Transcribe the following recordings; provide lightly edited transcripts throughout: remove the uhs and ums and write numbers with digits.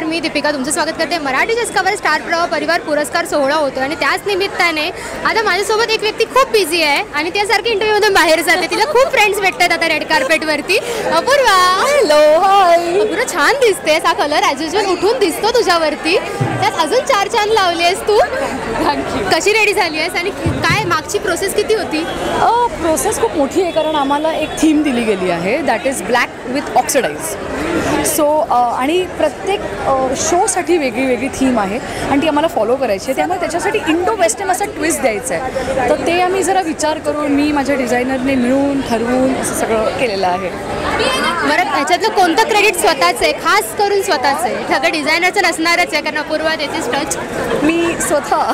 मी दीपिका तुमचं स्वागत करते. मराठी डिस्कवर स्टार प्रवाह परिवार पुरस्कार सोहळा होतो आणि त्याच निमित्ताने आता माझ्यासोबत एक व्यक्ती खूप बिझी आहे आणि त्यासारखी इंटरव्ह्यूमधून बाहेर जाते. तिला खूप फ्रेंड्स भेटतात आता रेड कार्पेटवरती. अपूर्वा, हॅलो. हाय. अपूर्वा छान दिसतेस. हा कलर ॲज युजल उठून दिसतो तुझ्यावरती. त्यात अजून 4 चांद लावली आहेस तू. थँक्यू. कशी रेडी झाली आहेस आणि काय मागची प्रोसेस किती होती? प्रोसेस खूप मोठी आहे कारण आम्हाला एक थीम दिली गेली आहे that is black with oxidise. So आणि प्रत्येक शोसाठी वेगळी वेगळी थीम आहे आणि ती आम्हाला फॉलो करायची आहे. त्यामुळे त्याच्यासाठी इंडो वेस्टर्न असा ट्विस्ट द्यायचा आहे. तर ते आम्ही जरा विचार करून मी माझ्या डिझायनरने मिळून ठरवून असं सगळं केलेलं आहे. बरं, ह्याच्यातलं कोणतं क्रेडिट स्वतःचं आहे, खास करून स्वतःचं आहे? सगळं डिझायनरचं नसणारच आहे कारण अपूर्वा त्याचीच टच. मी स्वतः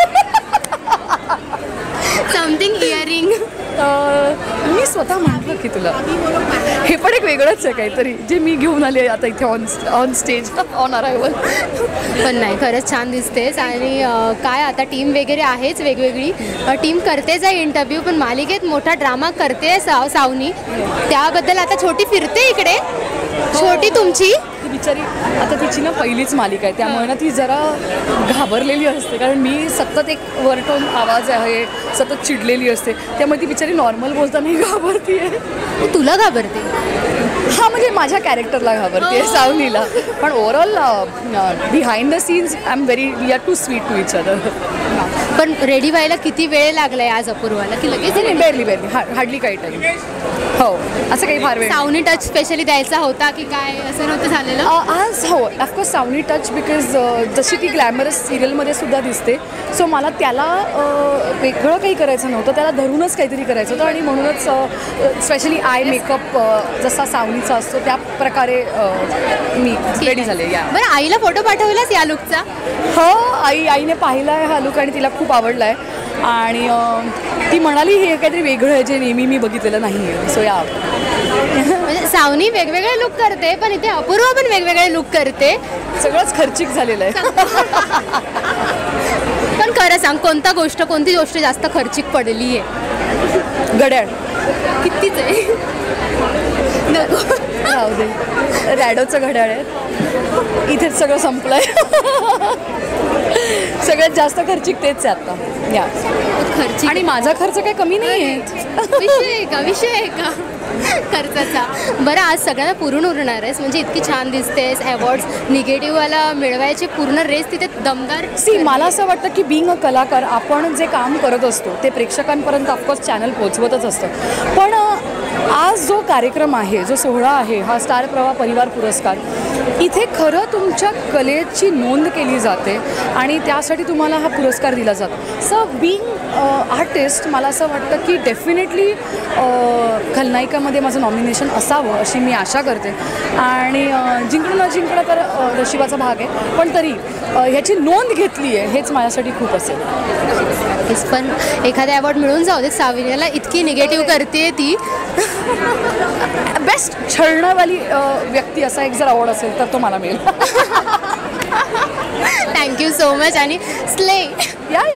समथिंग इयरिंग मी स्वतः म्हटलं की तुला हे पण एक वेगळंच आहे काहीतरी जे मी घेऊन आले आता इथे ऑन स्टेज ऑन अरायवल. पण नाही, खरंच छान दिसतेस. आणि काय आता टीम वगैरे आहेच वेगवेगळी. टीम करतेच आहे इंटरव्ह्यू, पण मालिकेत मोठा ड्रामा करते सावनी. त्याबद्दल आता छोटी फिरते इकडे. छोटी तुमची ती बिचारी आता तिची ना पहिलीच मालिका आहे त्यामुळे ना ती जरा घाबरलेली असते कारण मी सतत एक वरटोन आवाज आहे, सतत चिडलेली असते. त्यामुळे ती बिचारी नॉर्मल बोलताना घाबरती आहे. तुला घाबरते? हां, म्हणजे माझ्या कॅरेक्टरला घाबरते सावनीला. पण overall behind the scenes I am we are too sweet to each other. पण रेडी व्हायला किती वेळ लागलाय आज अपूर्वाला की लगेच? बेरली हार्डली काही टाईम. हो, असं काही फार वेळ. सावनी टच स्पेशली द्यायचा होता की काय, असं नव्हतं झालेलं? आज हो, ऑफकोर्स सावनी टच बिकॉज जशी ती ग्लॅमरस सिरियलमध्ये सुद्धा दिसते. सो मला त्याला वेगळं काही करायचं नव्हतं, त्याला धरूनच काहीतरी करायचं होतं आणि म्हणूनच स्पेशली आय मेकअप जसा सावनीचा असतो त्या प्रकारे मी रेडी झाले. या बरं, आईला फोटो पाठवलास या लुकचा? हो, आईने पाहिला आहे हा लुक आणि तिला खूप आवडला आहे आणि ती म्हणाली हे काहीतरी वेगळं आहे जे नेहमी मी बघितलेलं नाही आहे. सो या म्हणजे सावनी वेगवेगळे लुक करते पण इथे अपूर्वा पण वेगवेगळे लुक करते. सगळंच खर्चिक झालेलं आहे. पण खरं सांग, कोणती गोष्ट जास्त खर्चिक पडली आहे? घड्याळ. कितीच आहे? नको राहू दे. रॅडोचं घड्याळ आहे. इथेच सगळं संपलं आहे. सगळ्यात जास्त खर्चिक तेच आहे आता. या खर्च आणि माझा खर्च काही कमी नाही आहे. विषय आहे का खर्चाचा? बरं, आज सगळ्यांना पुरून उरणार आहेस म्हणजे इतकी छान दिसतेस. अवॉर्ड्स निगेटिव्हवाला मिळवायची पूर्ण रेस तिथे दमदार. मला असं वाटतं की बिंग अ कलाकार आपण जे काम करत असतो ते प्रेक्षकांपर्यंत ऑफकोर्स चॅनल पोचवतच असतं. पण आज जो कार्यक्रम आहे, जो सोहळा आहे, हा स्टार प्रवाह परिवार पुरस्कार, इथे खरं तुमच्या कलेची नोंद केली जाते आणि त्यासाठी तुम्हाला हा पुरस्कार दिला जातो. सो बिंग आर्टिस्ट मला असं वाटतं की डेफिनेटली खलनायिकामध्ये माझं नॉमिनेशन असावं अशी मी आशा करते. आणि जिंकणं न जिंकणं तर नशिबाचा भाग आहे, पण तरी ह्याची नोंद घेतली आहे हेच माझ्यासाठी खूप असेल. पण एखादा अवॉर्ड मिळून जाऊ दे. सावनीला इतकी निगेटिव्ह करते ती. बेस्ट छळणावाली व्यक्ती असा एक जर अवॉर्ड असेल तर तो मला मिळेल. थँक्यू सो मच आणि स्ले. या